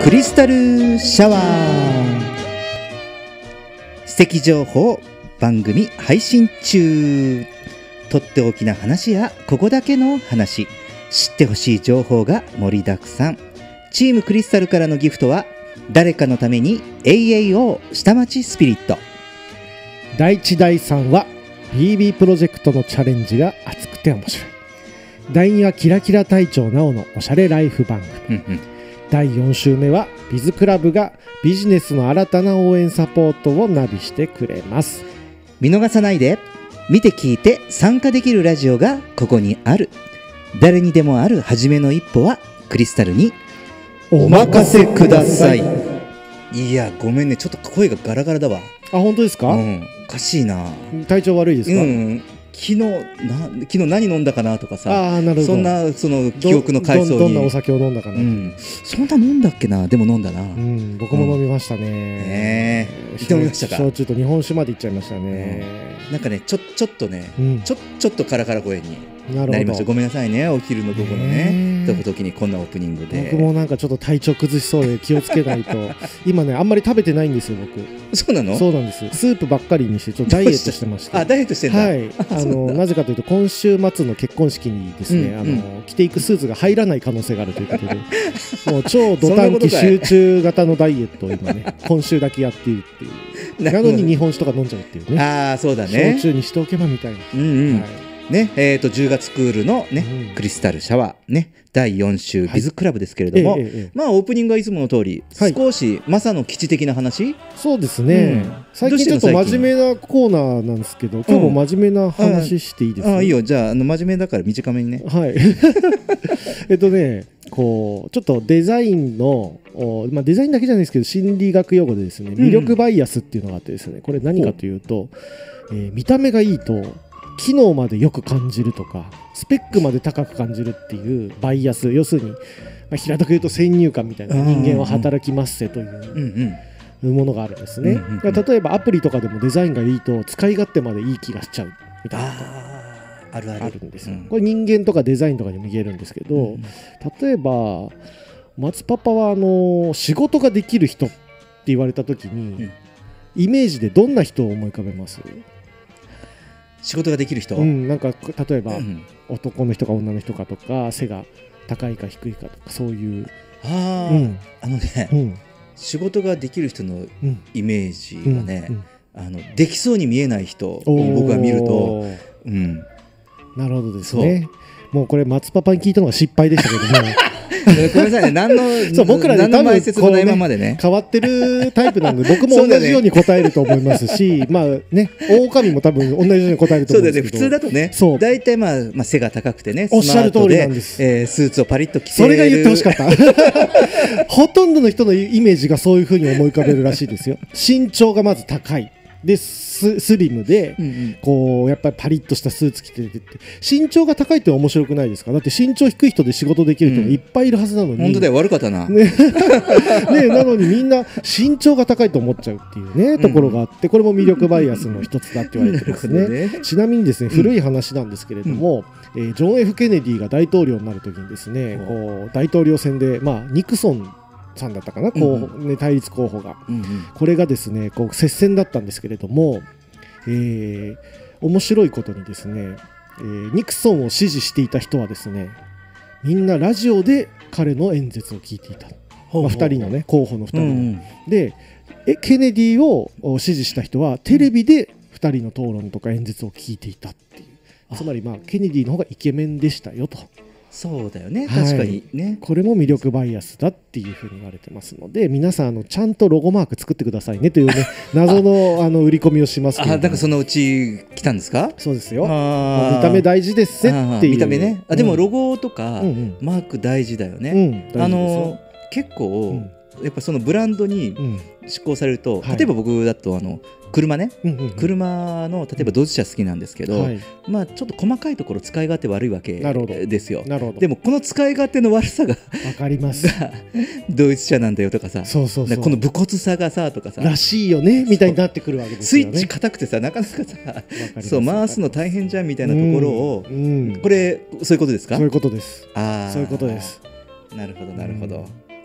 クリスタルシャワー、素敵情報番組配信中。とっておきな話やここだけの話、知ってほしい情報が盛りだくさん。チームクリスタルからのギフトは誰かのために AAO 下町スピリット。 第1第3は BB プロジェクトのチャレンジが熱くて面白い。第2はキラキラ隊長なおのおしゃれライフ番組。第4週目はビズクラブがビジネスの新たな応援サポートをナビしてくれます。 見逃さないで。見て聞いて参加できるラジオがここにある。誰にでもある初めの一歩はクリスタルにお任せください。いやごめんね、ちょっと声がガラガラだわ。 あ、本当ですか？ おかしいな。 体調悪いですか？ 昨日何飲んだかなとかさ、 なるほど。 その記憶の回想にどんなお酒を飲んだかな、 そんな飲んだっけな。でも飲んだな、 僕も飲みましたね。 飲みましたか？ 焼酎と日本酒までいっちゃいましたね。 なんかねちょっとね、ちょっとカラカラ声になりました。ごめんなさいね、お昼の午後のね時にこんなオープニングで。 僕もなんかちょっと体調崩しそうで気をつけないと今ねあんまり食べてないんですよ僕。 そうなの？そうなんです。 スープばっかりにしてちょっとダイエットしてました。 ダイエットしてんだ。 はい。なぜかというと今週末の結婚式にですね、着ていくスーツが入らない可能性があるということでもう超ド短期集中型のダイエットを今ね今週だけやっているっていうなのに日本酒とか飲んじゃうっていうね。 そうだね、 焼酎にしておけばみたいな。 ね、10月クールのね、クリスタルシャワーね、第4週ビズクラブですけれども、まあオープニングはいつもの通り、少しマサの基地的な話。そうですね、 最近ちょっと真面目なコーナーなんですけど、今日も真面目な話していいですか？ いいよ。じゃあ真面目だから短めにね。 はいこうちょっとデザインのデザインだけじゃないですけど心理学用語でですね、魅力バイアスっていうのがあってですね、これ何かというと、見た目がいいと機能までよく感じるとかスペックまで高く感じるっていうバイアス、要するに、平たく言うと先入観みたいな、人間は働きますせというものがあるんですね。例えばアプリとかでもデザインがいいと使い勝手までいい気がしちゃうみたいなことあるんですよ。これ人間とかデザインとかにも言えるんですけど、例えば松パパは仕事ができる人って言われた時に、イメージでどんな人を思い浮かべます？ 仕事ができる人、 なんか例えば、男の人か女の人かとか背が高いか低いかとかそういう仕事ができる人のイメージがね、できそうに見えない人を僕が見ると、 なるほどですね。もうこれ松パパに聞いたのが失敗でしたけどもごめんなさいね、何の僕らね多分こう今までね変わってるタイプなんで僕も同じように答えると思いますし狼も多分同じように答えると思うんですけど、 普通だとね大体背が高くてね、 おっしゃる通りなんです。 スーツをパリッと着ている、 それが言ってほしかったほとんどの人のイメージがそういう風に思い浮かべるらしいですよ。身長がまず高いでスリムで、こうやっぱりパリッとしたスーツ着てて、身長が高いって面白くないですか？だって身長低い人で仕事できる人がいっぱいいるはずなのに、 本当だよ、悪かったな、なのにみんな身長が高いと思っちゃうっていうね、ところがあって、これも魅力バイアスの一つだって言われてますね。ちなみにですね、古い話なんですけれども、ジョン・ F ・ケネディが大統領になるときにですね、こう大統領選で、ニクソンさんだったかな、対立候補が、これがですねこう接戦だったんですけれども、面白いことにですね、ニクソンを支持していた人はですね、みんなラジオで彼の演説を聞いていた。2人のね候補の2人で、ケネディを支持した人はテレビで2人の討論とか演説を聞いていたっていう、つまりケネディの方がイケメンでしたよと。 そうだよね、確かにね、 これも魅力バイアスだっていうふうに言われてますので、皆さんちゃんとロゴマーク作ってくださいねというね謎の売り込みをしますけど、 なんかそのうち来たんですか？そうですよ、見た目大事ですっていう。 見た目ね、でもロゴとかマーク大事だよね。結構やっぱそのブランドに施行されると、例えば僕だと車ね、車の例えばドイツ車好きなんですけど、ちょっと細かいところ使い勝手悪いわけですよ。でもこの使い勝手の悪さが分かりますドイツ車なんだよとかさ、この武骨さがさとかさらしいよねみたいになってくるわけですよね。 スイッチ硬くてさ、なかなかさ回すの大変じゃんみたいなところを、これそういうことですか？ そういうことです。 そういうことです。 なるほどなるほど。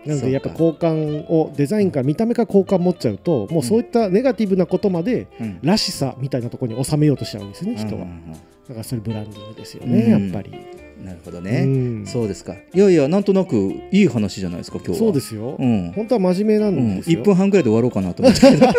なのでやっぱ好感をデザインから見た目から好感持っちゃうと、もうそういったネガティブなことまでらしさみたいなところに収めようとしちゃうんですよね、人は。だからそれブランディングですよね、やっぱり。 なるほどね、そうですか。いやいや、なんとなくいい話じゃないですか今日は。そうですよ、本当は真面目なんですよ、 1分半ぐらいで終わろうかなと思ってけど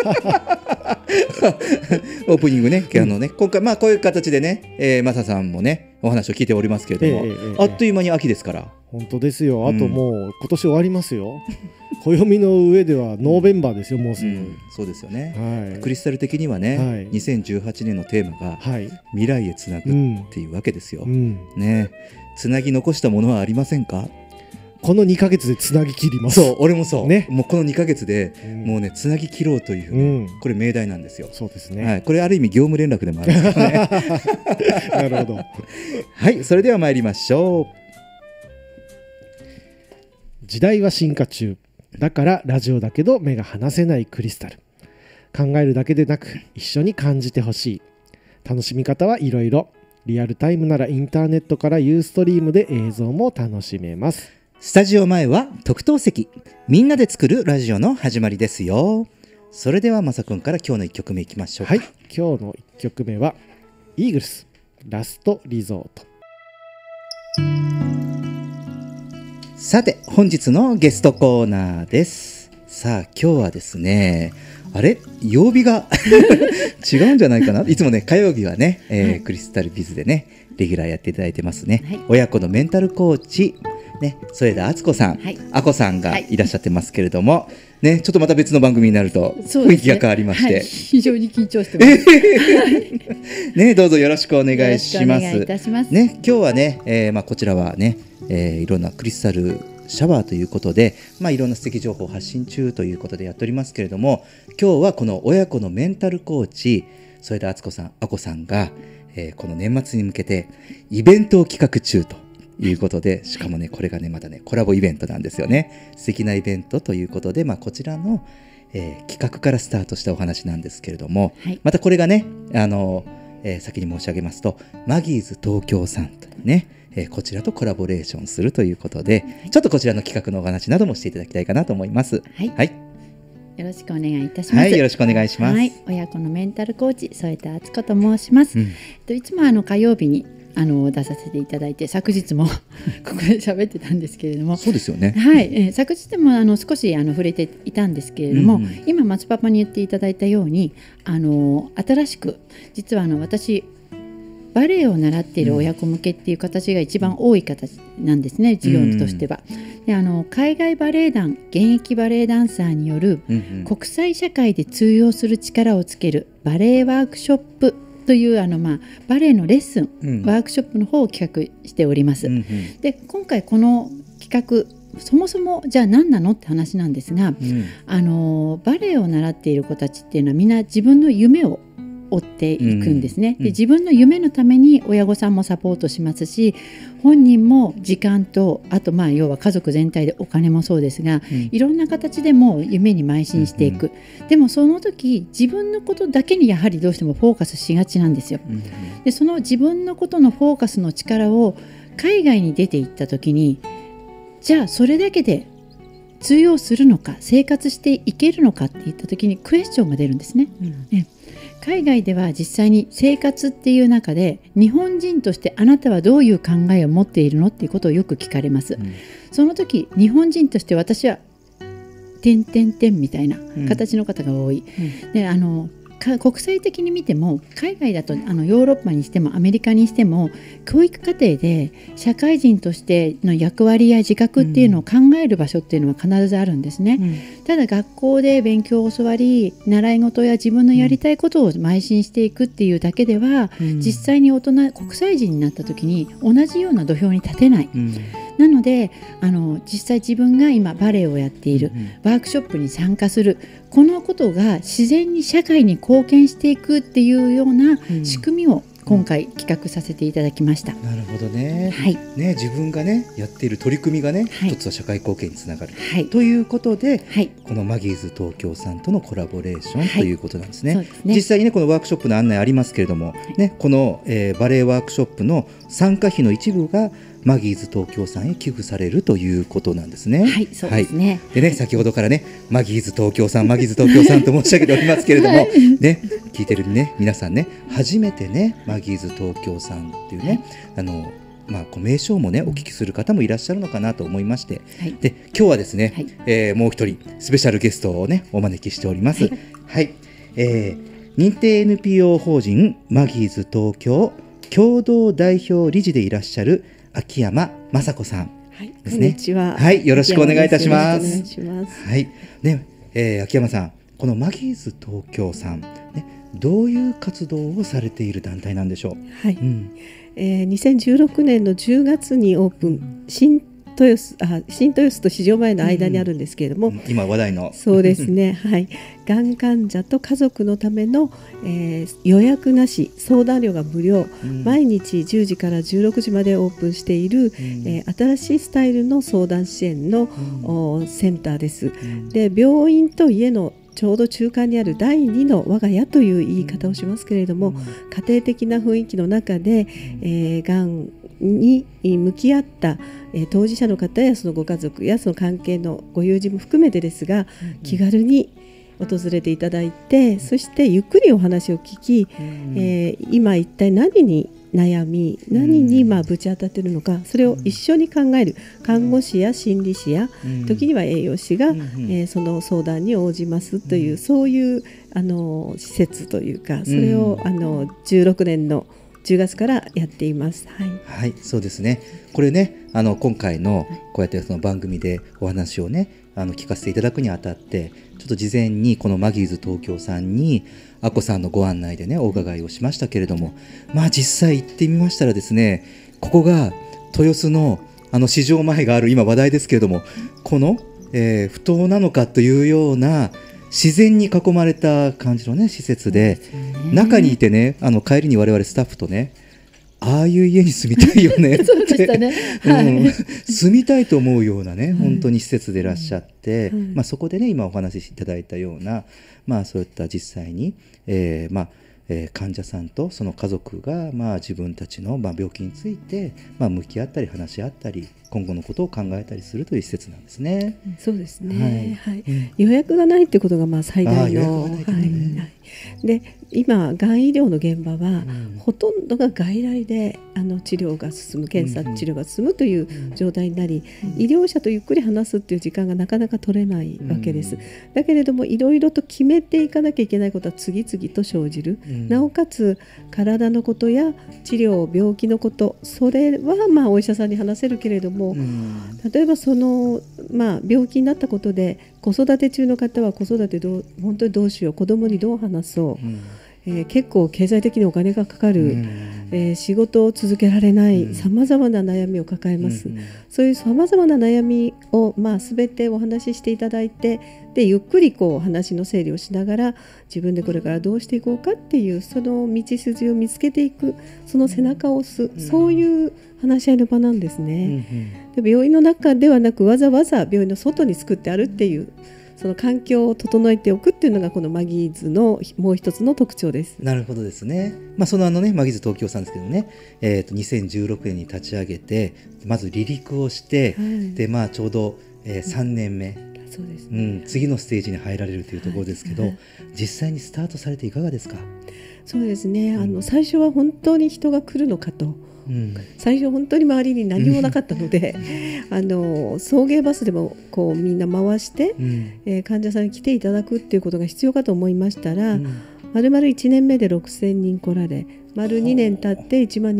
オープニングね、今回こういう形でね、マサさんもねお話を聞いておりますけれども、あっという間に秋ですから。 本当ですよ。あともう今年終わりますよ。暦の上ではノーベンバーですよ、もうすぐ。 そうですよね、クリスタル的にはね、2018年のテーマが未来へつなぐっていうわけですよ、ね。つなぎ残したものはありませんか？ この2ヶ月でつなぎ切ります。 そう、俺もそう、もうこの2ヶ月でもうねつなぎ切ろうという、これ命題なんですよ。 そうですね、 これある意味業務連絡でもあるんですよねなるほど。 はい、それでは参りましょう。 時代は進化中だからラジオだけど目が離せないクリスタル。考えるだけでなく一緒に感じてほしい。楽しみ方はいろいろ。リアルタイムならインターネットからユーストリームで映像も楽しめます。 スタジオ前は特等席、みんなで作るラジオの始まりですよ。それではまさくんから今日の1曲目いきましょうか。 はい、今日の1曲目はイーグルスラストリゾート。 さて本日のゲストコーナーです。さあ今日はですね、あれ曜日が違うんじゃないかな。いつもね火曜日はね、クリスタルビズでねレギュラーやっていただいてますね、親子のメンタルコーチね、添田敦子さん、あこさんがいらっしゃってますけれども、ね、ちょっとまた別の番組になると雰囲気が変わりまして、 非常に緊張してますね、どうぞよろしくお願いします。 よろしくお願いいたします。 ね、今日はね、こちらはね、いろんなクリスタルシャワーということで、いろんな素敵情報を発信中ということでやっておりますけれども、今日はこの親子のメンタルコーチ添田敦子さん、あこさんが、この年末に向けてイベントを企画中ということで、しかもねこれがねまたねコラボイベントなんですよね。素敵なイベントということで、こちらの、企画からスタートしたお話なんですけれども、またこれがね先に申し上げますとマギーズ東京さんというね、こちらとコラボレーションするということで、ちょっとこちらの企画のお話などもしていただきたいかなと思います。 はい、よろしくお願いいたします。 よろしくお願いします。 親子のメンタルコーチ添田敦子と申します。いつも火曜日に出させていただいて、昨日もここで喋ってたんですけれども、 そうですよね。 昨日も少し触れていたんですけれども、今松パパに言っていただいたように新しく実は私バレエを習っている親子向けっていう形が一番多い形なんですね、事業としては。で海外バレエ団、現役バレエダンサーによる国際社会で通用する力をつけるバレエワークショップというバレエのレッスン、ワークショップの方を企画しております。で今回この企画そもそもじゃあ何なのって話なんですが、バレエを習っている子たちっていうのはみんな自分の夢を追っていくんですね。で自分の夢のために親御さんもサポートしますし、本人も時間とあと要は家族全体でお金もそうですが、いろんな形でも夢に邁進していく。でもその時自分のことだけにやはりどうしてもフォーカスしがちなんですよ。でその自分のことのフォーカスの力を海外に出ていった時に、じゃあそれだけで通用するのか、生活していけるのかっていった時にクエスチョンが出るんですね。海外では実際に生活っていう中で日本人としてあなたはどういう考えを持っているのっていうことをよく聞かれます。その時日本人として私は点々点みたいな形の方が多い。で国際的に見ても海外だとヨーロッパにしてもアメリカにしても教育課程で社会人としての役割や自覚っていうのを考える場所っていうのは必ずあるんですね。ただ学校で勉強を教わり習い事や自分のやりたいことを邁進していくっていうだけでは、実際に国際人になった時に同じような土俵に立てない。なので実際自分が今バレエをやっている、ワークショップに参加する、このことが自然に社会に貢献していくっていうような仕組みを今回企画させていただきました。 なるほどね。自分がねやっている取り組みがね、一つは社会貢献につながる、ということで、このマギーズ東京さんとのコラボレーションということなんですね。実際にねこのワークショップの案内ありますけれどもね、この、バレエワークショップの参加費の一部がマギーズ東京さんへ寄付されるということなんですね。 はい、そうですね。 でね、先ほどからね、マギーズ東京さんマギーズ東京さんと申し上げておりますけれども、ね、聞いてるね皆さんね、初めてねマギーズ東京さんっていうね、名称もねお聞きする方もいらっしゃるのかなと思いまして、で今日はですね、もう一人スペシャルゲストをねお招きしております。認定 NPO 法人マギーズ東京共同代表理事でいらっしゃる秋山雅子さんですね。 こんにちは。 よろしくお願いいたします。秋山さん、このマギーズ東京さん、どういう活動をされている団体なんでしょう。 2016年の10月にオープン、新豊洲と市場前の間にあるんですけれども、 今話題のそうですねがん患者と家族のための、予約なし相談料が無料、毎日10時から16時までオープンしている、新しいスタイルの相談支援の、センターです。で、病院と家のちょうど中間にある第2の我が家という言い方をしますけれども、家庭的な雰囲気の中で、がんに向き合った、当事者の方やそのご家族やその関係のご友人も含めてですが、気軽に訪れていただいて、そしてゆっくりお話を聞き、今一体何に悩み、何にぶち当たっているのか、それを一緒に考える看護師や心理師や、時には栄養士が、その相談に応じますという、そういう施設というか、それを16年の10月からやっています。 そうですね。これね、今回のこうやってその番組でお話をね聞かせていただくにあたって、ちょっと事前にこのマギーズ東京さんにあこさんのご案内でねお伺いをしましたけれども、実際行ってみましたらですね、ここが豊洲の市場前がある今話題ですけれども、この、不当なのかというような自然に囲まれた感じのね施設で、中にいてね帰りに我々スタッフとね、ああいう家に住みたいよねってそうでしたね、 住みたいと思うようなね本当に施設でいらっしゃって、そこでね今お話しいただいたような、そういった実際に、患者さんとその家族が、自分たちの、病気について、向き合ったり話し合ったり今後のことを考えたりするという施設なんですね。 そうですね、予約がないってことが最大の、で今がん医療の現場は、ほとんどが外来で治療が進む、検査治療が進むという状態になり、医療者とゆっくり話すっていう時間がなかなか取れないわけです。だけれどもいろいろと決めていかなきゃいけないことは次々と生じる、なおかつ体のことや治療病気のこと、それはお医者さんに話せるけれども、例えばその、病気になったことで子育て中の方は子育て本当にどうしよう、子供にどう話そう、結構経済的にお金がかかる、仕事を続けられないさまざまな悩みを抱えます。そういうさまざまな悩みを、全てお話ししていただいて、でゆっくり話の整理をしながら自分でこれからどうしていこうかっていう、その道筋を見つけていく、その背中を押す、そういう話し合いの場なんですね。で病院の中ではなく、わざわざ病院の外に作ってあるっていう、その環境を整えておくっていうのがこのマギーズのもう一つの特徴です。 なるほどですね。そのマギーズ東京さんですけどね、2016年に立ち上げてまず離陸をして、でちょうど、3年目、 そうですね、 次のステージに入られるというところですけど、実際にスタートされていかがですか？ そうですね、最初は本当に人が来るのかと、最初本当に周りに何もなかったので送迎バスでもみんな回して、患者さんに来ていただくっていうことが必要かと思いましたら、丸々1年目で6000人来られ、丸2年経って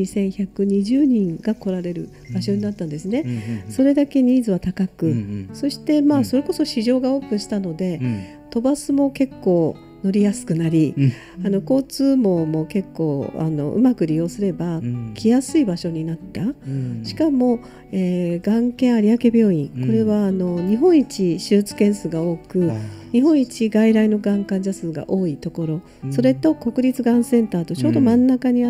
12,120人が来られる場所になったんですね。それだけニーズは高く、そしてそれこそ市場がオープンしたので、都バスも結構乗りやすくなり、交通網も結構うまく利用すれば来やすい場所になった。しかも、がん研有明病院、これは日本一手術件数が多く、日本一外来のがん患者数が多いところ、それと国立がんセンターとちょうど真ん中にあって、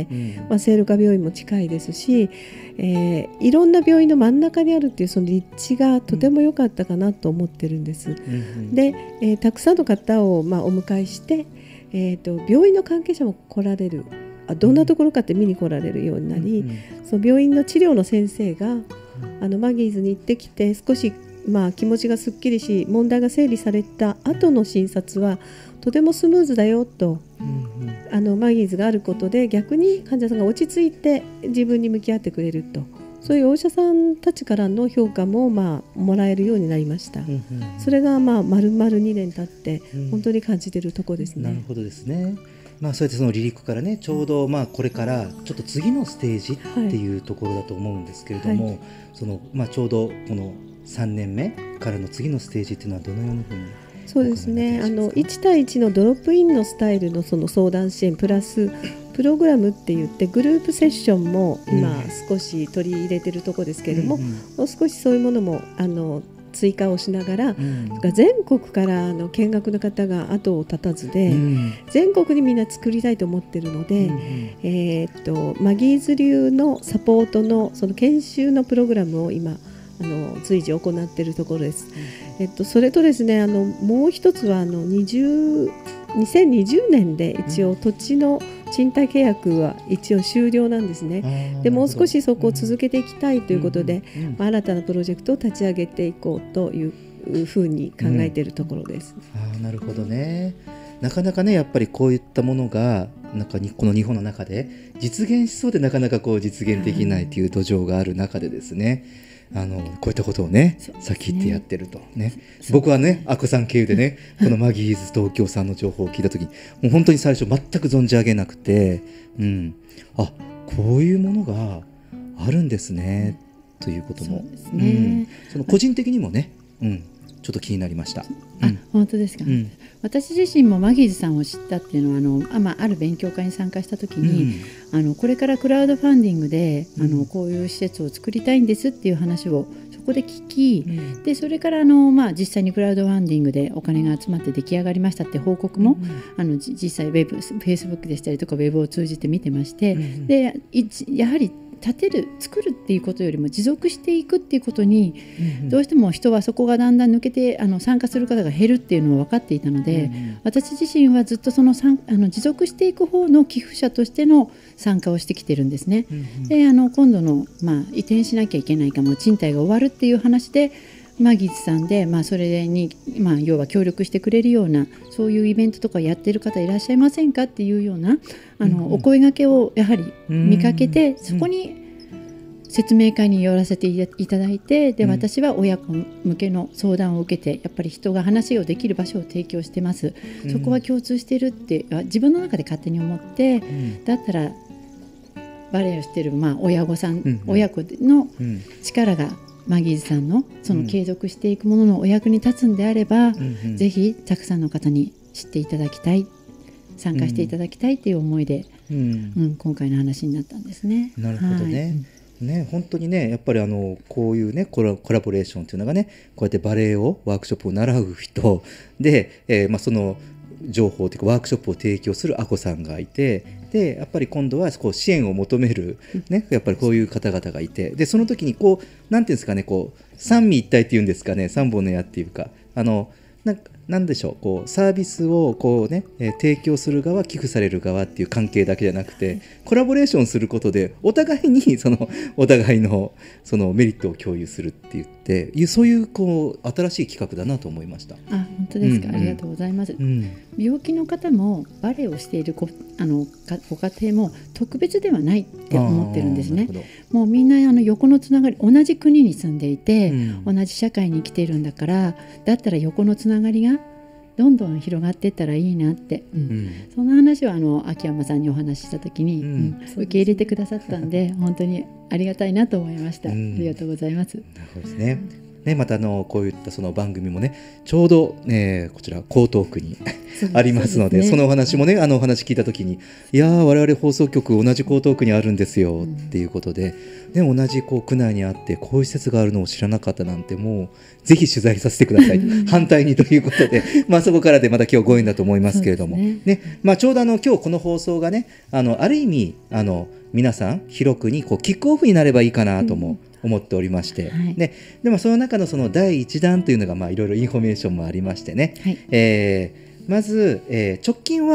聖路加病院も近いですし、いろんな病院の真ん中にあるっていうその立地がとても良かったかなと思ってるんです。で、たくさんの方をお迎えして、病院の関係者も来られるどんなところかって見に来られるようになり、その病院の治療の先生がマギーズに行ってきて少し気持ちがすっきりし問題が整理された後の診察はとてもスムーズだよと、マギーズがあることで逆に患者さんが落ち着いて自分に向き合ってくれると、そういうお医者さんたちからの評価ももらえるようになりました。それが丸々2年経って本当に感じているところですね。 なるほどですね。そうやってその離陸からねちょうどこれからちょっと次のステージっていうところだと思うんですけれども、そのちょうどこの3年目からの次のステージっていうのはどのようなふうに？ そうですね、1対1のドロップインのスタイルのその相談支援プラスプログラムって言ってグループセッションも今少し取り入れてるところですけれども、もう少しそういうものも追加をしながら、全国から見学の方が後を絶たずで、全国にみんな作りたいと思っているので、マギーズ流のサポートのその研修のプログラムを今随時行っているところです。それとですねもう一つは2020年で一応土地の賃貸契約は一応終了なんですね。でもう少しそこを続けていきたいということで、新たなプロジェクトを立ち上げていこうというふうに考えているところです。 なるほどね。なかなかねやっぱりこういったものがこの日本の中で実現しそうでなかなか実現できないという土壌がある中でですね、こういったことをねさっき言ってやってるとね、僕はねアコさん経由でねこのマギーズ東京さんの情報を聞いた時にもう本当に最初全く存じ上げなくて、こういうものがあるんですねということも、その個人的にもね、ちょっと気になりました。 本当ですか。私自身もマギーズさんを知ったっていうのはある勉強会に参加した時に、これからクラウドファンディングでこういう施設を作りたいんですっていう話をそこで聞き、でそれから実際にクラウドファンディングでお金が集まって出来上がりましたって報告も、実際フェイスブックでしたりとかウェブを通じて見てまして、でやはり作るっていうことよりも持続していくっていうことに、どうしても人はそこがだんだん抜けて参加する方が減るっていうのは分かっていたので、私自身はずっとその持続していく方の寄付者としての参加をしてきてるんですね。で今度の、移転しなきゃいけないかも賃貸が終わるっていう話でマギーズさんで、それに、要は協力してくれるようなそういうイベントとかやってる方いらっしゃいませんかっていうようなお声掛けをやはり見かけて、そこに説明会に寄らせていただいて、で私は親子向けの相談を受けてやっぱり人が話をできる場所を提供してます、そこは共通してるって自分の中で勝手に思って、だったらバレエをしてる親御さん、親子の力がマギーズさんのその継続していくもののお役に立つんであれば、ぜひたくさんの方に知っていただきたい、参加していただきたいという思いで、今回の話になったんですね。 なるほどね。本当にねやっぱりこういうねコラボレーションというのがねこうやってバレエをワークショップを習う人で、その情報というかワークショップを提供するアコさんがいて、でやっぱり今度は支援を求める、やっぱりこういう方々がいて、でその時になんていうんですかね三位一体っていうんですかね、三本の矢っていうかなんでしょう、サービスを提供する側寄付される側っていう関係だけじゃなくて、コラボレーションすることでお互いにお互いのそのメリットを共有するって言ってそういう新しい企画だなと思いました。 本当ですか、ありがとうございます。病気の方もバレエをしているご家庭も特別ではないって思ってるんですね。もうみんな横のつながり、同じ国に住んでいて、同じ社会に生きているんだから、だったら横のつながりがどんどん広がっていったらいいなって、そんな話を秋山さんにお話しした時に、受け入れてくださったんで本当にありがたいなと思いました。ありがとうございます。 なるほどですね。またこういったその番組もねちょうど、こちら江東区にありますので、そのお話もねお話聞いた時にいや我々放送局同じ江東区にあるんですよっていうことで、同じ区内にあってこういう施設があるのを知らなかったなんて、もうぜひ取材させてください反対にということでそこからでまた今日ご縁だと思いますけれども、ちょうど今日この放送がねある意味皆さん広くにキックオフになればいいかなとも思っておりまして、でその中のその第1弾というのがいろいろインフォメーションもありましてね、まず、直近は、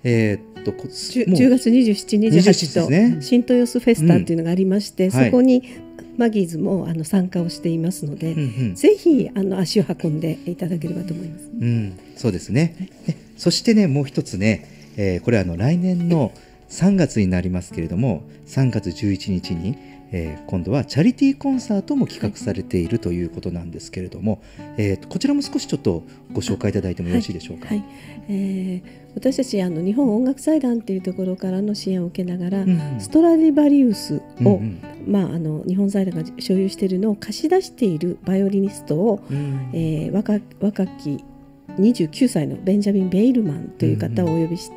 10月27、28と、 ね、 新豊洲フェスタっていうのがありまして、そこにマギーズも参加をしていますので、ぜひ足を運んでいただければと思います。 そうですね。そしてね、もう一つね、これ来年の3月になりますけれども、3月11日に、今度はチャリティーコンサートも企画されているということなんですけれども、こちらも少しちょっとご紹介いただいてもよろしいでしょうか。 私たち日本音楽財団というところからの支援を受けながら、ストラディバリウスを、日本財団が所有しているのを貸し出しているバイオリニストを、若き29歳のベンジャミン・ベイルマンという方をお呼びして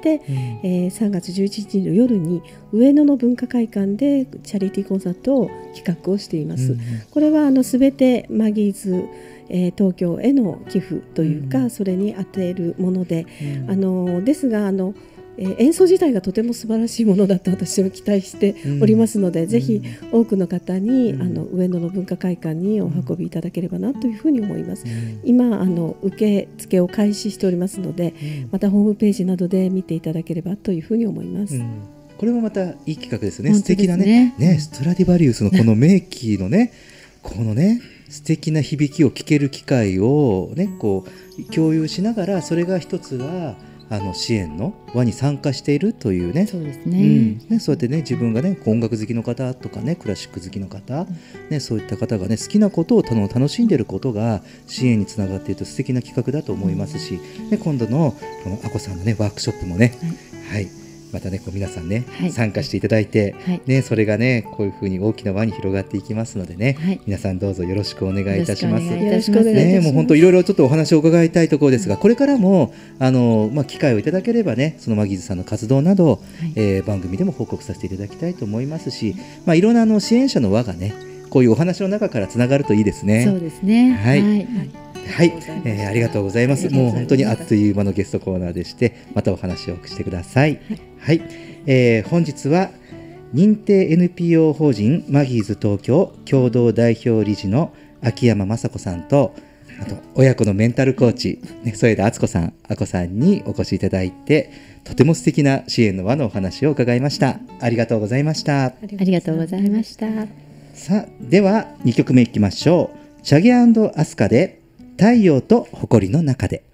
、3月11日の夜に上野の文化会館でチャリティーコンサートを企画をしています。これはすべてマギーズ東京への寄付というか、それに充てるもので、ですが演奏自体がとても素晴らしいものだと私は期待しておりますので、ぜひ多くの方に上野の文化会館にお運びいただければなというふうに思います。今受付を開始しておりますので、またホームページなどで見ていただければというふうに思います。 これもまたいい企画ですね。素敵なね、ストラディバリウスのこの名機のねこのね素敵な響きを聴ける機会をねこう共有しながら、それが一つは支援の輪に参加しているというね。 そうですね。 そうやってね、自分がね音楽好きの方とかねクラシック好きの方、そういった方がね好きなことを楽しんでいることが支援につながっていると素敵な企画だと思いますし、今度のこのあこさんのねワークショップもね、またねこう皆さんね、参加していただいて、それがねこういうふうに大きな輪に広がっていきますのでね、皆さんどうぞよろしくお願いいたします。 よろしくお願いいたします。 もう本当いろいろちょっとお話を伺いたいところですが、これからも機会をいただければね、そのマギーズさんの活動など、番組でも報告させていただきたいと思いますし、いろんな支援者の輪がねこういうお話の中からつながるといいですね。 そうですね。 ありがとうございます。もう本当にあっという間のゲストコーナーでして、またお話をしてください。本日は認定 NPO 法人マギーズ東京共同代表理事の秋山雅子さんと、あと親子のメンタルコーチ、添田敦子さん、あこさんにお越しいただいて、とても素敵な支援の輪のお話を伺いました。ありがとうございました。 ありがとうございました。 さあ、では2曲目いきましょう。チャゲ&アスカで太陽と埃の中で。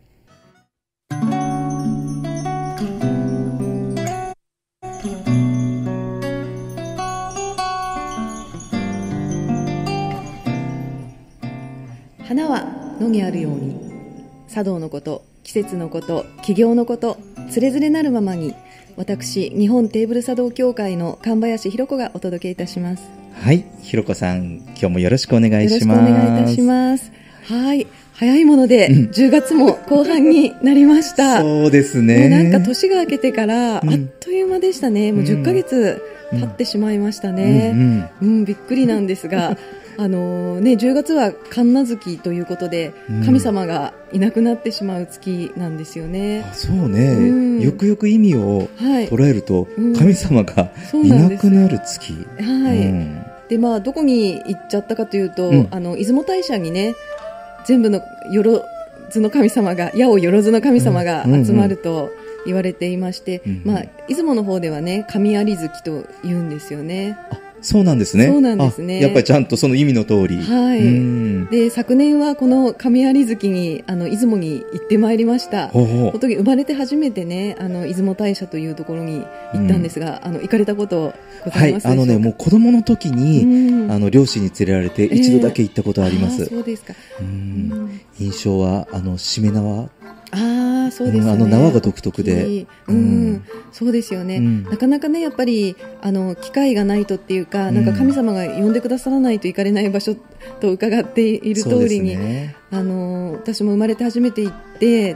花は野にあるように、茶道のこと、季節のこと、起業のこと、つれづれなるままに、私日本テーブル茶道協会の神林弘子がお届けいたします。 はい、弘子さん、今日もよろしくお願いします。 よろしくお願いいたします。はい、早いもので、10月も後半になりました。 そうですね。 なんか年が明けてからあっという間でしたね。もう10ヶ月経ってしまいましたね。びっくりなんですが。10月は神無月ということで、神様がいなくなってしまう月なんですよね。 そうね、よくよく意味を捉えると、神様がいなくなる月。 でどこに行っちゃったかというと、出雲大社にね、全部のよろずの神様が、矢をよろずの神様が集まると言われていまして、出雲の方ではね、神有月と言うんですよね。 そうなんですね。 そうなんですね。 やっぱりちゃんとその意味の通り。 で、昨年はこの神有月に出雲に行ってまいりました。その時生まれて初めてね、出雲大社というところに行ったんですが、行かれたことございますでしょうか？ もう子供の時に両親に連れられて一度だけ行ったことあります。 そうですか。 印象はしめ縄。 そうですね。 縄が独特で、 そうですよね。なかなかね、やっぱり機会がないとっていうか、なんか神様が呼んでくださらないと行かれない場所と伺っている通りに、私も生まれて初めて行って、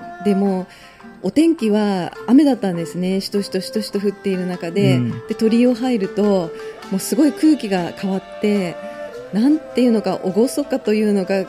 でもお天気は雨だったんですね。しとしとしとしと降っている中で、鳥居を入るともうすごい空気が変わって、なんていうのか厳かというのか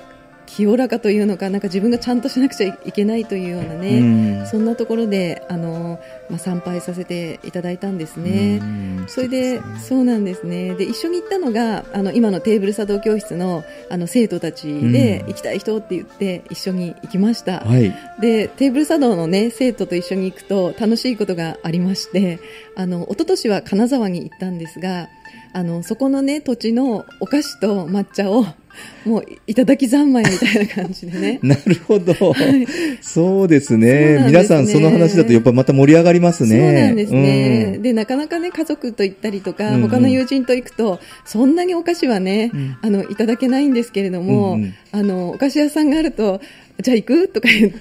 清らかというのか、なんか自分がちゃんとしなくちゃいけないというようなね、そんなところで参拝させていただいたんですね。それでそうなんですね。で一緒に行ったのが今のテーブル茶道教室の生徒たちで、行きたい人って言って一緒に行きました。でテーブル茶道のね生徒と一緒に行くと楽しいことがありまして、一昨年は金沢に行ったんですが、そこのね土地のお菓子と抹茶をもういただき三昧みたいな感じでねなるほど、そうですね。皆さんその話だとやっぱまた盛り上がりますね。 そうなんですね、でなかなかね家族と行ったりとか、他の友人と行くとそんなにお菓子はね、いただけないんですけれども、お菓子屋さんがあるとじゃあ行くとか言って、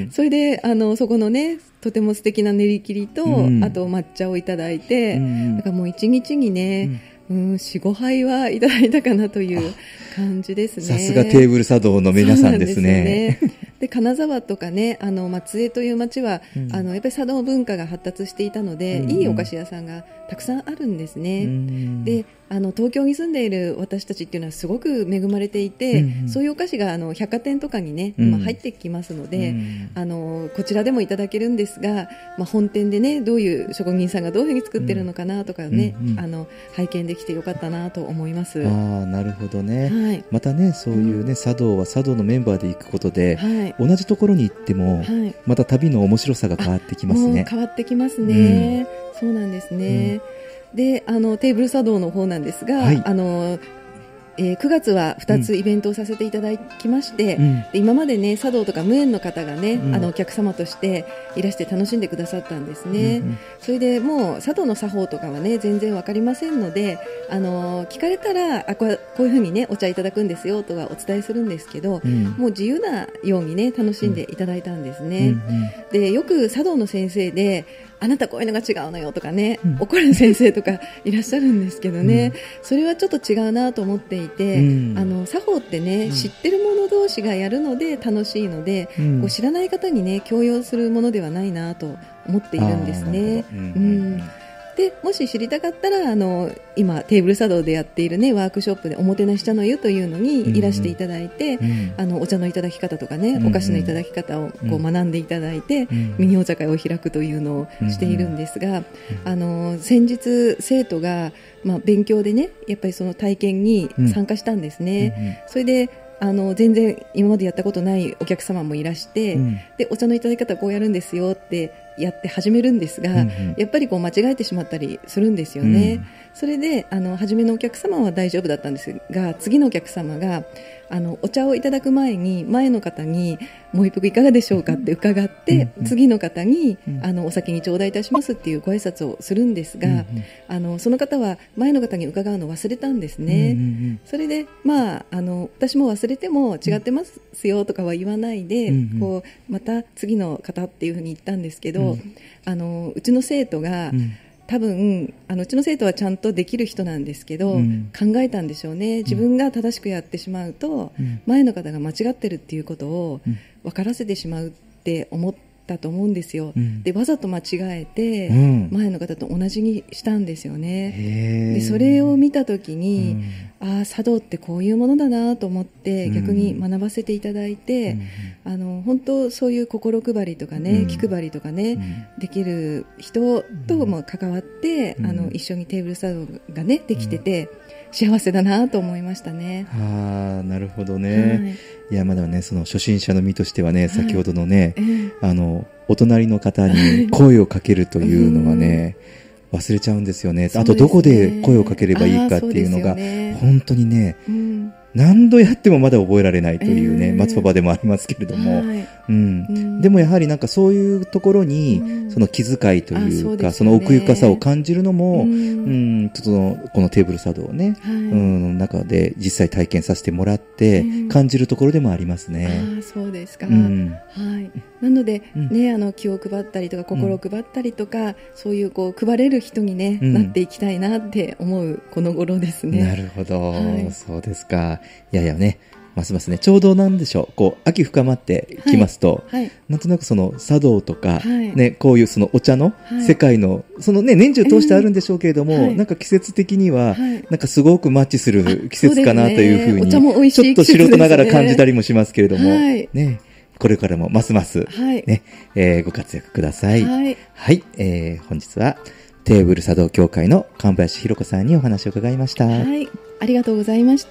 それでそこのねとても素敵な練り切りと、あと抹茶をいただいて、だからもう一日にね、4、5杯はいただいたかなという感じですね。 さすがテーブル茶道の皆さんですね。 で金沢とかね松江という町は、やっぱり茶道文化が発達していたので、いいお菓子屋さんがたくさんあるんですね。で東京に住んでいる私たちっていうのはすごく恵まれていて、そういうお菓子が百貨店とかにね、今入ってきますので、こちらでもいただけるんですが、本店でねどういう職人さんがどういうふうに作ってるのかなとかね、拝見できてよかったなと思います。 なるほどね、またねそういうね、茶道は茶道のメンバーで行くことで、同じところに行っても、また旅の面白さが変わってきますね。 もう変わってきますね、そうなんですね。でテーブル茶道の方なんですが、9月は2つイベントをさせていただきまして、で今までね茶道とか無縁の方がね、お客様としていらして楽しんでくださったんですね。それでもう茶道の作法とかはね全然わかりませんので、聞かれたらこういうふうにねお茶いただくんですよとはお伝えするんですけど、もう自由なようにね楽しんでいただいたんですね。でよく茶道の先生であなたこういうのが違うのよとかね、怒る先生とかいらっしゃるんですけどね、それはちょっと違うなと思っていて、作法ってね、知ってる者同士がやるので楽しいので、こう知らない方にね強要するものではないなと思っているんですね。でもし知りたかったら今テーブル茶道でやっている、ね、ワークショップでおもてなし茶の湯というのにいらしていただいて、お茶のいただき方とかね、お菓子のいただき方をこう学んでいただいて、ミニお茶会を開くというのをしているんですが、先日生徒が、勉強でねやっぱりその体験に参加したんですね。それで全然今までやったことないお客様もいらして、でお茶のいただき方こうやるんですよってやって始めるんですが、やっぱりこう間違えてしまったりするんですよね。それで初めのお客様は大丈夫だったんですが、次のお客様がお茶をいただく前に前の方にもう一服いかがでしょうかって伺って、次の方にお先に頂戴いたしますっていうご挨拶をするんですが、その方は前の方に伺うのを忘れたんですね。それで私も忘れても違ってますよとかは言わないで、こうまた次の方っていうふうに言ったんですけど、うちの生徒が多分うちの生徒はちゃんとできる人なんですけど、考えたんでしょうね。自分が正しくやってしまうと、前の方が間違ってるっていうことを分からせてしまうって思ったと思うんですよ。でわざと間違えて、前の方と同じにしたんですよね。でそれを見た時に、茶道ってこういうものだなと思って逆に学ばせていただいて、本当そういう心配りとかね、気配りとかね、できる人とも関わって、一緒にテーブル茶道がねできてて、幸せだなと思いましたね。 なるほどね。いやまだねその初心者の身としてはね、先ほどのね、お隣の方に声をかけるというのはね、忘れちゃうんですよね。あとどこで声をかければいいかっていうのが本当にね、何度やってもまだ覚えられないというね、松パパでもありますけれども、でもやはりなんかそういうところにその気遣いというか、その奥ゆかさを感じるのも、ちょっとこのテーブル茶道をね、中で実際体験させてもらって感じるところでもありますね。 そうですか。なのでね、気を配ったりとか心を配ったりとか、そういうこう配れる人にね、なっていきたいなって思うこの頃ですね。 なるほど、そうですか。いやいやね、 ますますね、ちょうどなんでしょう、こう秋深まってきますと、なんとなくその茶道とか、ね、こういうそのお茶の世界の、そのね、年中通してあるんでしょうけれども、なんか季節的には、なんかすごくマッチする季節かなというふうに、ちょっと素人ながら感じたりもしますけれども、ね、これからもますます、ね、ご活躍ください。はい、本日はテーブル茶道協会の神林弘子さんにお話を伺いました。 はい、ありがとうございました。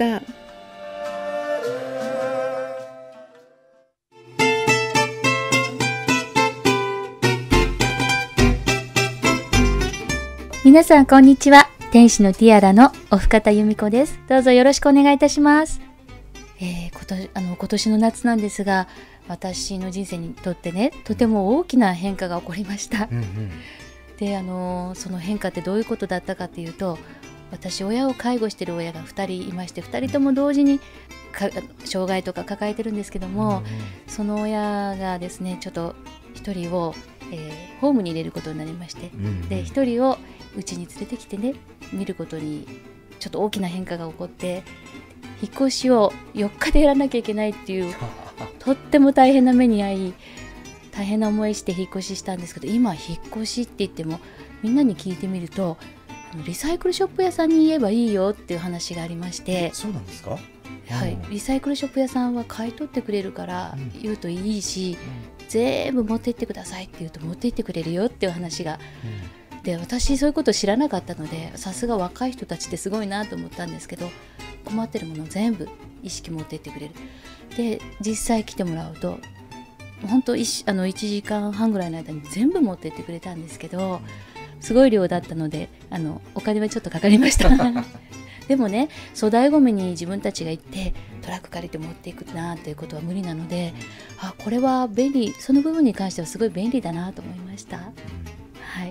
皆さんこんにちは。天使のティアラのお深田由美子です。どうぞよろしくお願いいたします。今年の夏なんですが、私の人生にとってね、とても大きな変化が起こりました。で、その変化ってどういうことだったかというと、私親を介護している親が2人いまして、2人とも同時に障害とか抱えてるんですけども、その親がですね、ちょっと1人を、ホームに入れることになりまして、で1人をうちに連れてきてね、見ることにちょっと大きな変化が起こって、引っ越しを4日でやらなきゃいけないっていうとっても大変な目に遭い、大変な思いして引っ越ししたんですけど、今引っ越しって言ってもみんなに聞いてみると、リサイクルショップ屋さんに言えばいいよっていう話がありまして。 そうなんですか？ はい、リサイクルショップ屋さんは買い取ってくれるから言うといいし、全部持って行ってくださいって言うと持って行ってくれるよっていう話が、で私そういうこと知らなかったので、さすが若い人たちってすごいなと思ったんですけど、困ってるものを全部意識持って行ってくれる。で実際来てもらうと本当1時間半ぐらいの間に全部持って行ってくれたんですけど、すごい量だったのでお金はちょっとかかりましたでもね、粗大ごみに自分たちが行ってトラック借りて持っていくなっていうことは無理なので、これは便利、その部分に関してはすごい便利だなと思いました。はい、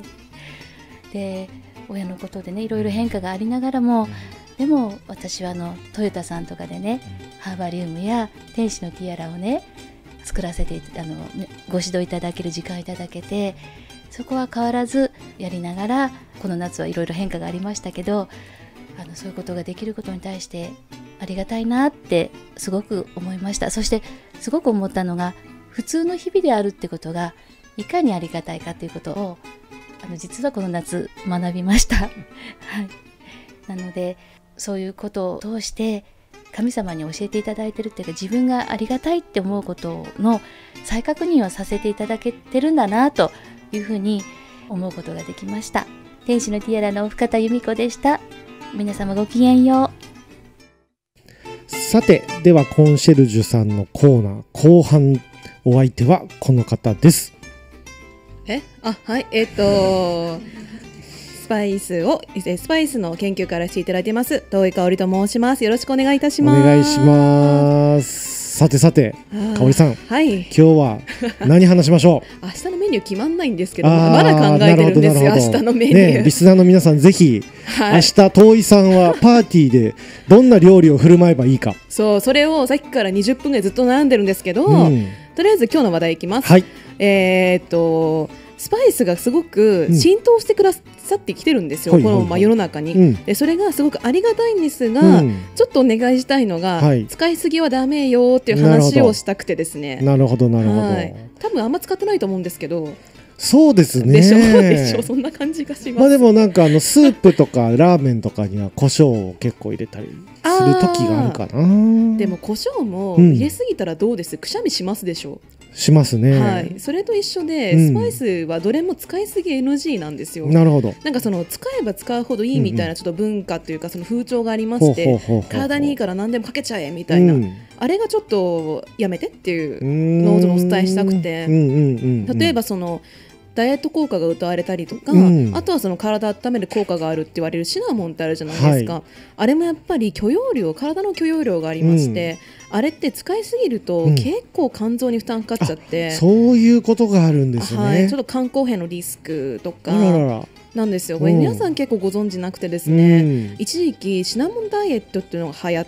で親のことでね、いろいろ変化がありながらも、でも私はトヨタさんとかでね、ハーバリウムや天使のティアラをね作らせてご指導いただける時間いただけて、そこは変わらずやりながら、この夏はいろいろ変化がありましたけど、そういうことができることに対してありがたいなってすごく思いました。そしてすごく思ったのが、普通の日々であるってことがいかにありがたいかということを実はこの夏学びました、はい、なのでそういうことを通して神様に教えていただいてるっていうか、自分がありがたいって思うことの再確認をさせていただけてるんだなというふうに思うことができました。天使のティアラの深田由美子でした。皆様ごきげんよう。さて、ではコンシェルジュさんのコーナー後半、お相手はこの方です。 はい、スパイスの研究からしていただいてます遠井香織と申します。よろしくお願いいたします。 お願いします。さて香織さん、今日は何話しましょう？ 明日のメニュー決まんないんですけど、まだ考えてるんですよ。明日のメニュー、 リスナーの皆さんぜひ、明日遠井さんはパーティーでどんな料理を振る舞えばいいか、それをさっきから20分ぐらいずっと悩んでるんですけど、とりあえず今日の話題いきます。はい、スパイスがすごく浸透してくださってきてるんですよ、この世の中に、でそれがすごくありがたいんですが、ちょっとお願いしたいのが、使いすぎはダメよっていう話をしたくてですね。 なるほど、 多分あんま使ってないと思うんですけど。 そうですね。 でしょそんな感じがします。 でもなんかスープとかラーメンとかには胡椒を結構入れたりする時があるかな。 でも胡椒も入れすぎたらどうです？くしゃみしますでしょ？ しますね。 はい、それと一緒で、スパイスはどれも使いすぎ NG なんですよ。 なるほど。 なんか使えば使うほどいいみたいなちょっと文化というか、その風潮がありまして、体にいいから何でもかけちゃえみたいな、あれがちょっとやめてっていうのをお伝えしたくて、例えばダイエット効果が謳われたりとか、あとは体を温める効果があるって言われるシナモンってあるじゃないですか、あれもやっぱり体の許容量がありまして、あれって使いすぎると結構肝臓に負担かかっちゃって、 そういうことがあるんですね。 ちょっと肝硬変のリスクとか、 なんですよ。これ皆さん結構ご存知なくてですね、一時期シナモンダイエットっていうのが流行って、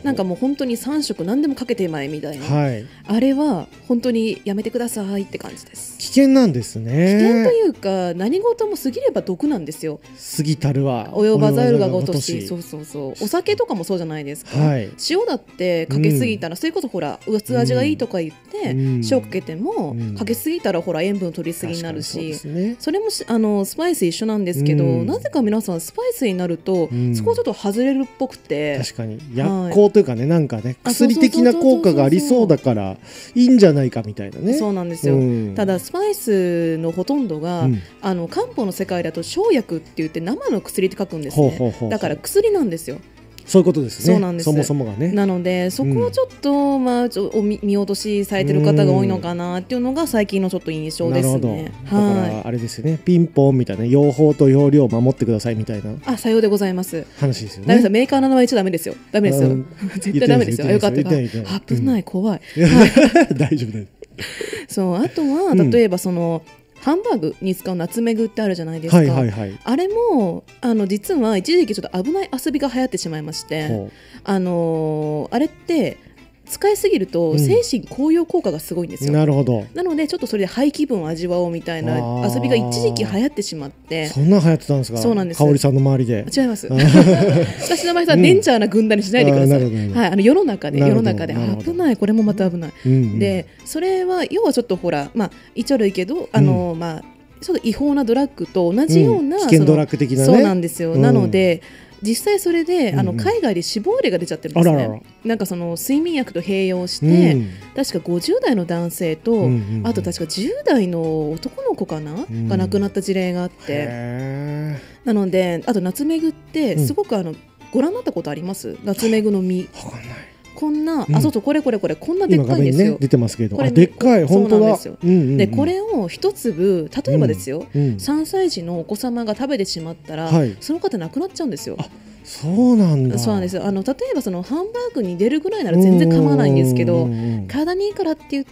なんかもう本当に3食何でもかけてまえみたいな、あれは本当にやめてくださいって感じです。 危険なんですね。 危険というか何事も過ぎれば毒なんですよ。 過ぎたるは及ばざるが如し。そうそうそう。お酒とかもそうじゃないですか、塩だってかけすぎたら、それこそほら薄味がいいとか言って、塩かけても、かけすぎたらほら塩分取りすぎになるし、それもスパイス一緒なんですけど、なぜか皆さんスパイスになると、そこちょっと外れるっぽくて、 確かに薬効というかね、なんかね薬的な効果がありそうだからいいんじゃないかみたいなね。 そうなんですよ、ただスパイスのほとんどが、漢方の世界だと生薬って言って生の薬って書くんですね。だから薬なんですよ。 そういうことですね。 そうなんです。 そもそもがね。 なのでそこをちょっと、見落としされてる方が多いのかなっていうのが最近のちょっと印象ですね。 だからあれですよね、ピンポンみたいな、用法と用量を守ってくださいみたいな。 さようでございます。 話ですよね。 ダメですよ、メーカーの名前言っちゃダメですよ。ダメですよ。絶対ダメですよ。よかった。危ない、怖い。 大丈夫。 そう、あとは例えばその。ハンバーグに使うナツメグってあるじゃないですか、あれも実は一時期ちょっと危ない遊びが流行ってしまいまして、あれって使いすぎると精神高揚効果がすごいんですよ。なるほど。なのでちょっとそれでハイ気分を味わおうみたいな遊びが一時期流行ってしまって。 そんな流行ってたんですか。そうなんです。香織さんの周りで。 違います。私の周りさん、デンジャーな軍団にしないでください。世の中で危ない、これもまた危ない。でそれは要はちょっとほら、一応悪いけどちょっと違法なドラッグと同じような、 危険ドラッグ的なね。 そうなんですよ。なので実際それで海外で死亡例が出ちゃってるんですね。なんかその睡眠薬と併用して、確か50代の男性と、あと確か10代の男の子かな、が亡くなった事例があって、なのであとナツメグってすごくご覧になったことあります？ナツメグの実。わかんない。こんな、そうそう、これこんなでっかいんですよ。 出てますけど、でっかい、本当だ。 でこれを一粒、例えばですよ、3歳児のお子様が食べてしまったら、その方亡くなっちゃうんですよ。 そうなんだ。 そうなんですよ。例えばそのハンバーグに出るぐらいなら全然構わないんですけど、体にいいからって言って、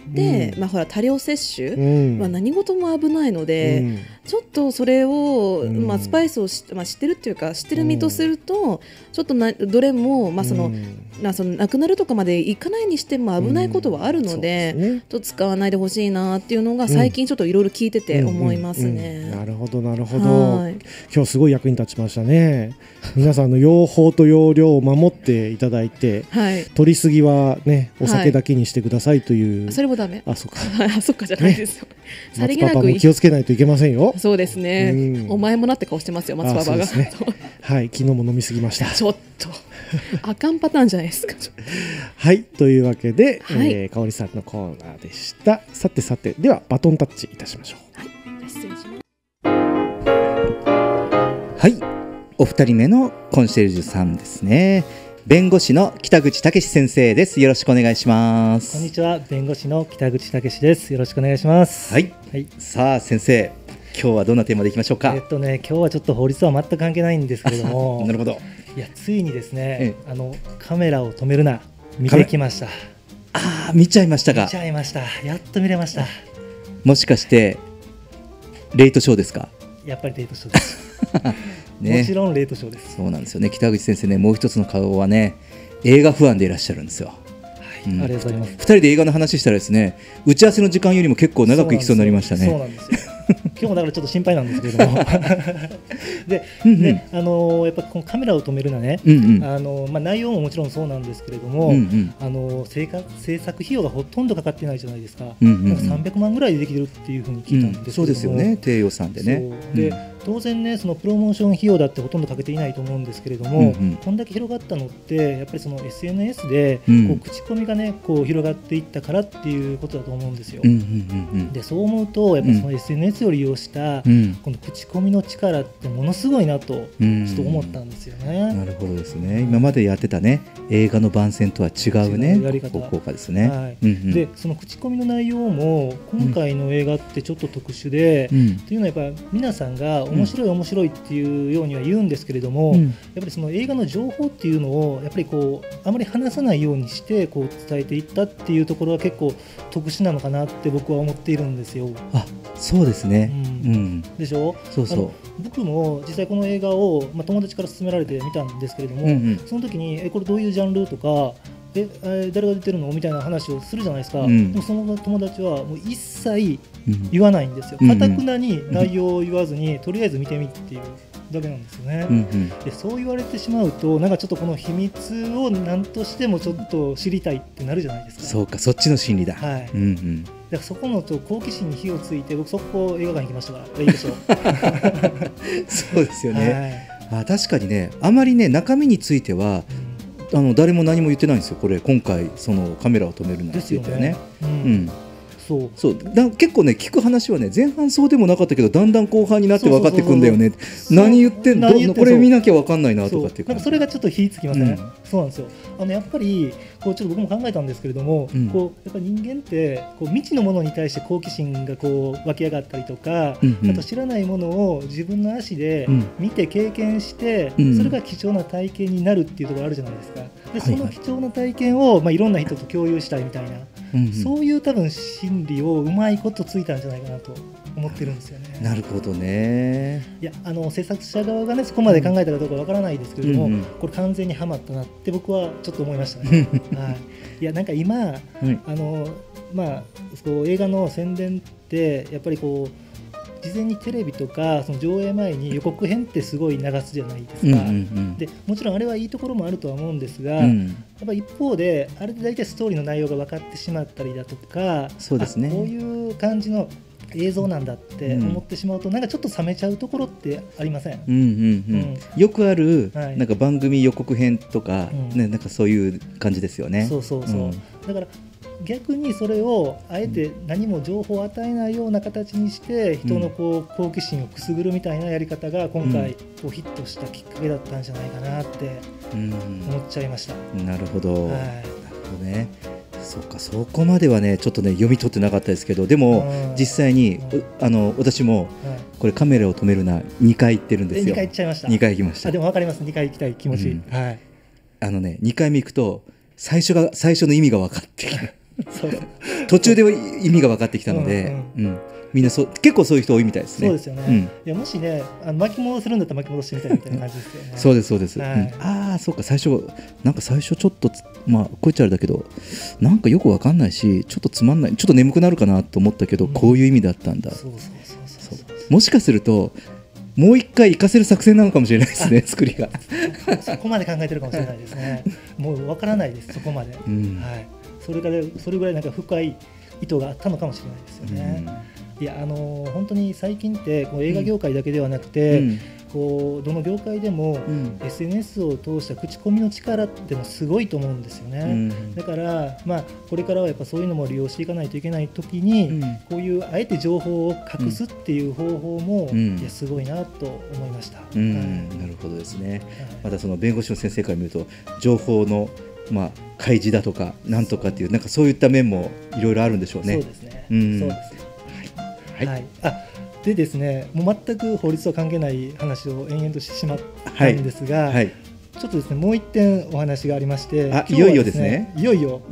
ほら多量摂取、何事も危ないので、ちょっとそれを、スパイスを知ってるっていうか知ってる身とすると、ちょっとどれもその亡くなるとかまでいかないにしても危ないことはあるので、ちょっと使わないでほしいなっていうのが最近ちょっといろいろ聞いてて思いますね。 なるほどなるほど。今日すごい役に立ちましたね。皆さんの用法と用量を守っていただいて、取りすぎはね、お酒だけにしてくださいという。 それもダメ。 そっか。 そっかじゃないですよ。 松パパも気をつけないといけませんよ。 そうですね。お前もなって顔してますよ、松パパが。 はい、昨日も飲みすぎました。 ちょっとあかんパターンじゃないですか。 はい、というわけで、香織さんのコーナーでした。さてではバトンタッチいたしましょう。 失礼します。 はい、お二人目のコンシェルジュさんですね。弁護士の北口武先生です。よろしくお願いします。 こんにちは、弁護士の北口武です。よろしくお願いします。 はい、さあ先生、今日はどんなテーマでいきましょうか。 今日はちょっと法律は全く関係ないんですけれどもなるほど。 いや、ついにですね、カメラを止めるな、見てきました。 見ちゃいましたか。 見ちゃいました。やっと見れました。もしかしてレイトショーですか。 やっぱりレイトショーですもちろんレイトショーです。 そうなんですよね。北口先生ね、もう一つの顔はね、映画ファンでいらっしゃるんですよ。 ありがとうございます。 2人で映画の話したらですね、打ち合わせの時間よりも結構長くいきそうになりましたね。 そうなんですよ。今日もだからちょっと心配なんですけれどもで、やっぱこのカメラを止めるなね、内容ももちろんそうなんですけれども、制作費用がほとんどかかってないじゃないですか。300万ぐらいでできてるっていうふうに聞いたんですけども、 そうですよね、低予算でね。 で当然ね、そのプロモーション費用だってほとんどかけていないと思うんですけれども、こんだけ広がったのってやっぱりその SNS でこう口コミがね、こう広がっていったからっていうことだと思うんですよ。でそう思うとやっぱりその SNS を利用したこの口コミの力ってものすごいなとちょっと思ったんですよね。 なるほどですね。今までやってたね、映画の番宣とは違うね、効果ですね。 でその口コミの内容も今回の映画ってちょっと特殊で、というのはやっぱ皆さんが面白いっていうようには言うんですけれども、やっぱりその映画の情報っていうのをやっぱりこうあまり話さないようにしてこう伝えていったっていうところは結構特殊なのかなって僕は思っているんですよ。 そうですね、 でしょ。 そうそう。 僕も実際この映画を、友達から勧められて見たんですけれども、その時にこれどういうジャンルとか誰が出てるのみたいな話をするじゃないですか、でもその友達はもう一切言わないんですよ。かたくなに内容を言わずに、とりあえず見てみっていうだけなんですよね、でそう言われてしまうとなんかちょっとこの秘密を何としてもちょっと知りたいってなるじゃないですか。 そうか、そっちの心理だ。 はい、だからそこの好奇心に火をついて僕そこ映画館に行きましたからいいでしょうそうですよね、確かにね、あまりね中身については、誰も何も言ってないんですよ。これ今回そのカメラを止めるなって言ったよね。そう結構ね聞く話はね、前半そうでもなかったけどだんだん後半になって分かってくんだよね。何言ってんの、これ見なきゃ分かんないなとかっていうか、 なんかそれがちょっと火つきません、そうなんですよ。やっぱりこうちょっと僕も考えたんですけれども、こうやっぱ人間ってこう未知のものに対して好奇心がこう湧き上がったりとか、あと知らないものを自分の足で見て経験して、それが貴重な体験になるっていうところあるじゃないですか。でその貴重な体験を、いろんな人と共有したいみたいな、そういう多分心理をうまいことついたんじゃないかなと思ってるんですよね。 なるほどね。 いや制作者側がねそこまで考えたかどうかわからないですけれども、これ完全にハマったなって僕はちょっと思いましたね。いやなんか今、そう映画の宣伝ってやっぱりこう事前にテレビとかその上映前に予告編ってすごい流すじゃないですか、でもちろんあれはいいところもあるとは思うんですが、やっぱ一方であれで大体ストーリーの内容が分かってしまったりだとか、 そうですね、 こういう感じの映像なんだって思ってしまうと、なんかちょっと冷めちゃうところってありません？よくある、なんか番組予告編とか、なんかそういう感じですよね。だから逆にそれをあえて何も情報を与えないような形にして人の好奇心をくすぐるみたいなやり方が今回ヒットしたきっかけだったんじゃないかなって思っちゃいました。なるほど、なるほどね。そうか、そこまではねちょっとね読み取ってなかったですけど、でも実際に私もこれカメラを止めるな2回行ってるんですよ。 2回行っちゃいました。 2回行きました。 でも分かります、2回行きたい気持ち、 2回目行くと最初の意味が分かってきた途中で意味が分かってきたので、みんな結構そういう人多いみたいですね。 そうですよね、いやもしね巻き戻せるんだったら巻き戻してみたいみたいな感じですよね。 そうですそうです、そうか、最初ちょっとこいつあれだけどなんかよく分かんないしちょっとつまんない、ちょっと眠くなるかなと思ったけど、こういう意味だったんだ。もしかするともう一回活かせる作戦なのかもしれないですね、作りがそこまで考えてるかもしれないですね。もう分からないです、そこまで、それぐらいなんか深い意図があったのかもしれないですよね。いや本当に最近ってこう映画業界だけではなくて、こうどの業界でも SNS を通した口コミの力ってもすごいと思うんですよね。だからこれからはやっぱそういうのも利用していかないといけないときに、こういうあえて情報を隠すっていう方法も、いやすごいなと思いました。 なるほどですね。またその弁護士の先生から見ると情報の開示だとかなんとかっていうなんかそういった面もいろいろあるんでしょうね。 そうですね。そうです。でですね、もう全く法律と関係ない話を延々としてしまったんですが、ちょっとですねもう一点お話がありまして、 いよいよですね。 いよいよ、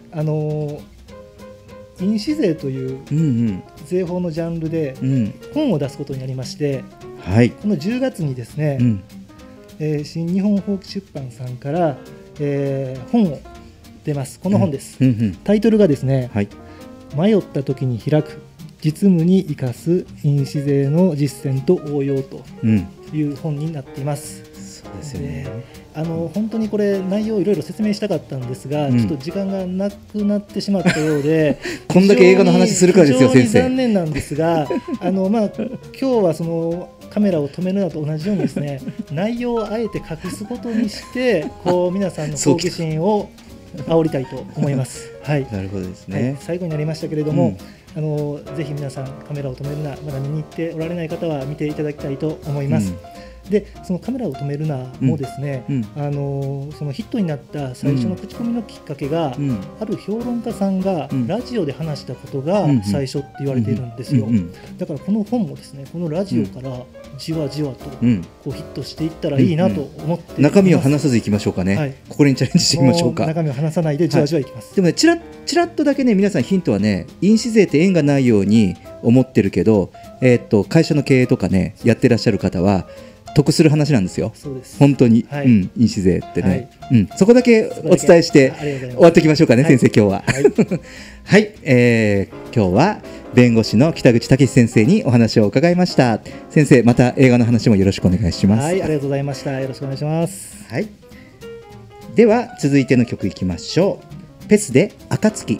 印紙税という税法のジャンルで本を出すことになりまして、この10月にですね、新日本法規出版さんから、本を出ます。この本です。タイトルがですね、迷った時に開く実務に生かす印紙税の実践と応用という本になっています。 そうですよね。 本当にこれ内容をいろいろ説明したかったんですが、ちょっと時間がなくなってしまったようでこんだけ映画の話するからですよ先生。 非常に残念なんですが今日はそのカメラを止めるのと同じようにですね内容をあえて隠すことにしてこう皆さんの好奇心を煽りたいと思います。なるほどですね。 最後になりましたけれども、ぜひ皆さんカメラを止めるな、まだ見に行っておられない方は見ていただきたいと思います。 でそのカメラを止めるなもですね、そのヒットになった最初の口コミのきっかけが、ある評論家さんがラジオで話したことが最初って言われているんですよ。だからこの本もですね、このラジオからじわじわとこうヒットしていったらいいなと思っています。 中身を話さずいきましょうかね、はい、ここにチャレンジしてみましょうか。 中身を話さないでじわじわいきます、はい、 でもね、ちらっとだけね、皆さんヒントはね、印紙税って縁がないように思ってるけど、会社の経営とかねやってらっしゃる方は得する話なんですよ。そうです本当に、はい、印紙税ってね、はい、そこだけお伝えして終わっておきましょうかね、はい、先生今日ははい、今日は弁護士の北口武先生にお話を伺いました。先生、また映画の話もよろしくお願いします。 はい、ありがとうございました。よろしくお願いします。 はい、では続いての曲いきましょう。ペスで暁。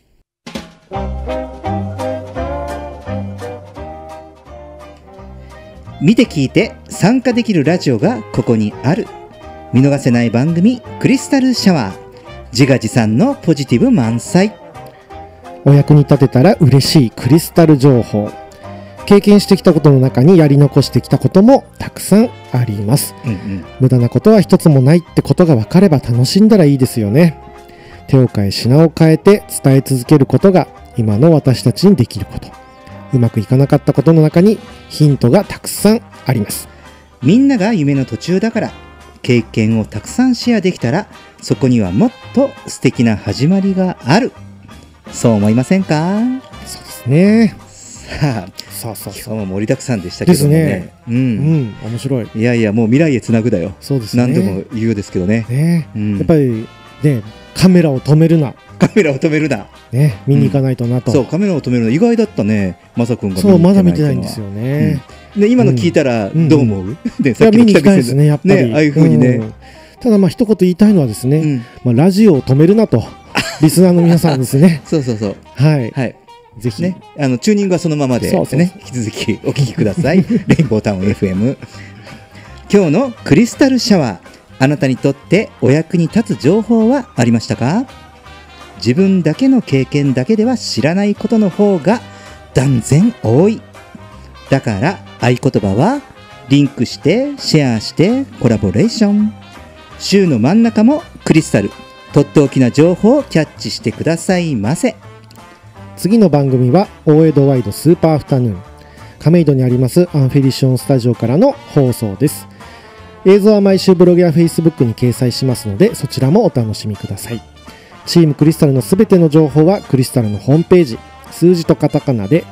見て聞いて参加できるラジオがここにある。見逃せない番組クリスタルシャワー、自画自賛のポジティブ満載。 お役に立てたら嬉しいクリスタル情報。経験してきたことの中にやり残してきたこともたくさんあります、無駄なことは一つもないってことが分かれば楽しんだらいいですよね。手を変え品を変えて伝え続けることが今の私たちにできること。うまくいかなかったことの中にヒントがたくさんあります。 みんなが夢の途中だから、経験をたくさんシェアできたら、そこにはもっと素敵な始まりがある。そう思いませんか？ そうですね。 さあ、今日も盛りだくさんでしたけどもね。 面白い。 いやいや、もう未来へつなぐだよ。 そうですね。 何度も言うようですけどね。 やっぱりね、カメラを止めるな。ね、見に行かないとなと。 そう、カメラを止めるの意外だったね。まさくんが見に行ってない。 そう、まだ見てないんですよね。 で、今の聞いたらどう思う？ で、さっきの見に行きたいですね、やっぱり。 ああいう風にね。 ただまあ一言言いたいのはですね、ラジオを止めるなとリスナーの皆さんですね。 そうはいぜひね、チューニングはそのままでですね、引き続きお聞きください。レインボータウン FM。 今日のクリスタルシャワー、あなたにとってお役に立つ情報はありましたか？自分だけの経験だけでは知らないことの方が断然多い。だから合言葉はリンクしてシェアしてコラボレーション。週の真ん中もクリスタル、とっておきな情報をキャッチしてくださいませ。 次の番組は大江戸ワイドスーパーアフタヌーン、亀戸にありますアンフェリションスタジオからの放送です。映像は毎週ブログやフェイスブックに掲載しますので、そちらもお楽しみください。チームクリスタルのすべての情報はクリスタルのホームページ、数字とカタカナで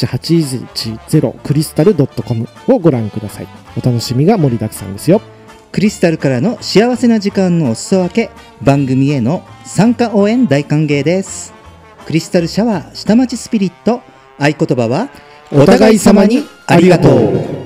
81810クリスタル .com をご覧ください。お楽しみが盛りだくさんですよ。 クリスタルからの幸せな時間のお裾分け、番組への参加応援大歓迎です。クリスタルシャワー下町スピリット、合言葉はお互い様にありがとう。